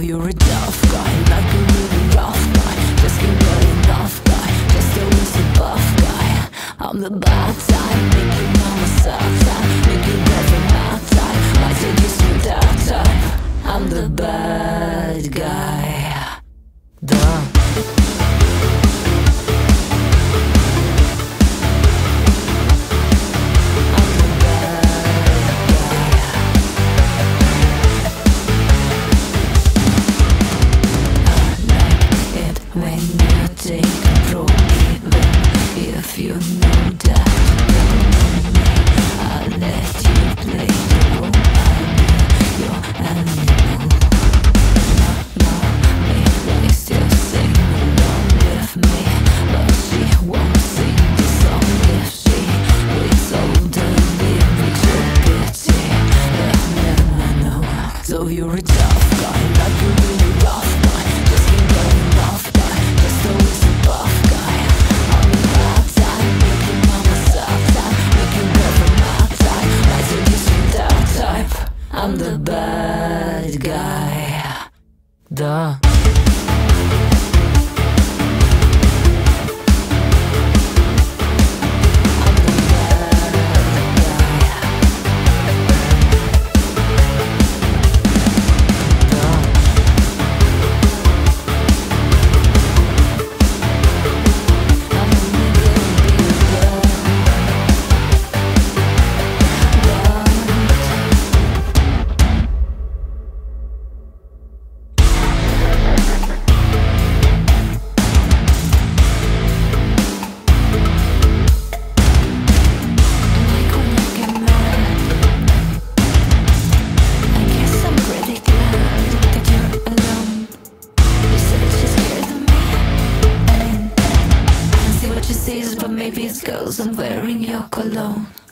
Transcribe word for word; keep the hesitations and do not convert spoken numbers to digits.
you're a tough guy, like a really rough guy. Just can't get enough guy, just always a buff guy. I'm the bad type, make your mama suck type, make your girlfriend mad type, I seduce you that type. I'm the bad guy. Duh. When you take control, even if you know that you know me, I'll let you play the role. I'll be your animal. No, no, they still sing along with me, but she won't sing the song if she reads all the lyrics with pity. Yeah, yeah, I know. So you're a tough guy, like a really rough guy. Just can't get enough guy, just always a buff guy. I'm the bad type, make your mama suck type, make your girlfriend mad type, I seduce you that type. I'm the bad guy. Duh. But maybe it's 'cause I'm wearing your cologne.